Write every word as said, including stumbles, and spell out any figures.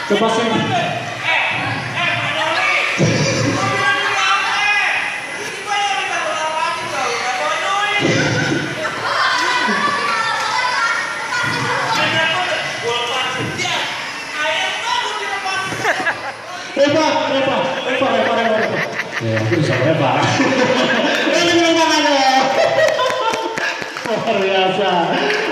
Coba sih. Eva, Eva, Eva, Eva, Eva. Ya, aku bisa Eva. Ini memang ada. Luar biasa.